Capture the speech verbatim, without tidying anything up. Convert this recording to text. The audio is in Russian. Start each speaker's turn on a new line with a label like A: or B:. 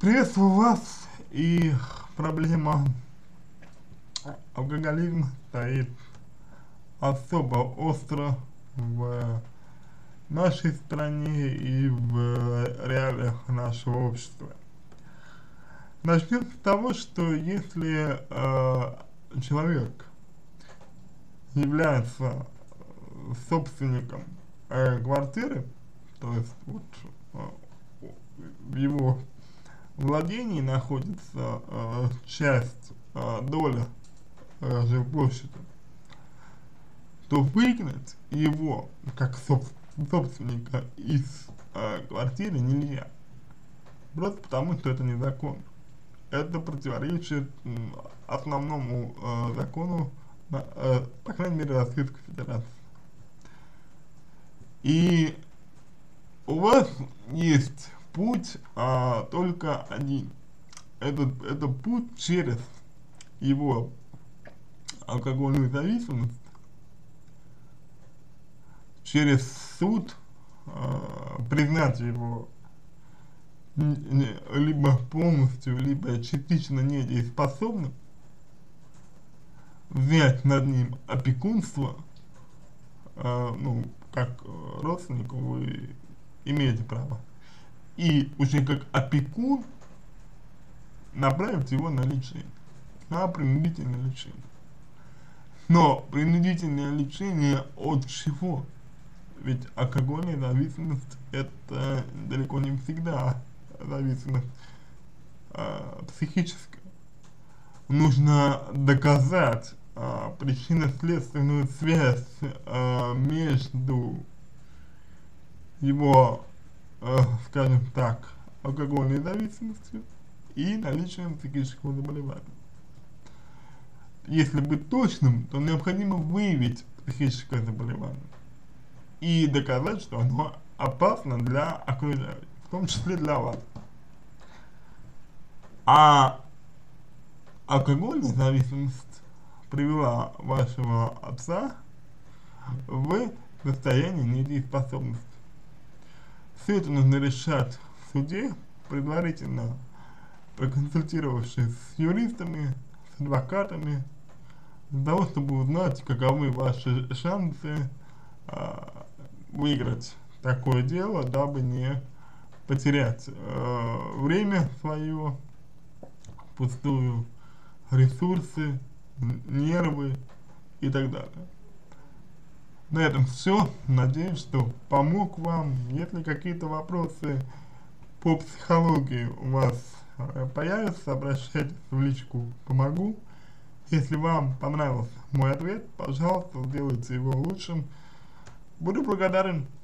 A: Приветствую вас, и проблема алкоголизма стоит особо остро в нашей стране и в реалиях нашего общества. Начнем с того, что если э, человек является собственником э, квартиры, то есть вот, э, в его владении находится э, часть, э, доля э, жилплощади, то выгнать его как соб собственника из э, квартиры нельзя. Просто потому, что это незаконно. Это противоречит э, основному э, закону, э, по крайней мере, Российской Федерации. И у вас есть путь а, только один. Это, это путь через его алкогольную зависимость, через суд а, признать его либо полностью, либо частично недееспособным, взять над ним опекунство, а, ну, как родственнику вы имеете право, и уже как опекун направить его на лечение, на принудительное лечение. Но принудительное лечение от чего? Ведь алкогольная зависимость — это далеко не всегда зависимость э, психическая. Нужно доказать э, причинно-следственную связь э, между его, э, скажем так, алкогольной зависимостью и наличием психического заболевания. Если быть точным, то необходимо выявить психическое заболевание и доказать, что оно опасно для окружающих, в том числе для вас. А алкогольная зависимость привела вашего отца в состояние недееспособности. Все это нужно решать в суде, предварительно проконсультировавшись с юристами, с адвокатами, для того, чтобы узнать, каковы ваши шансы э, выиграть такое дело, дабы не потерять э, время свое, пустую, ресурсы, нервы и так далее. На этом все. Надеюсь, что помог вам. Если какие-то вопросы по психологии у вас появятся, обращайтесь в личку, помогу. Если вам понравился мой ответ, пожалуйста, сделайте его лучшим. Буду благодарен.